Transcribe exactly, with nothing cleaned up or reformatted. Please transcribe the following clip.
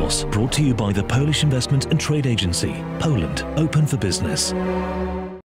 Brought to you by the Polish Investment and Trade Agency. Poland, open for business.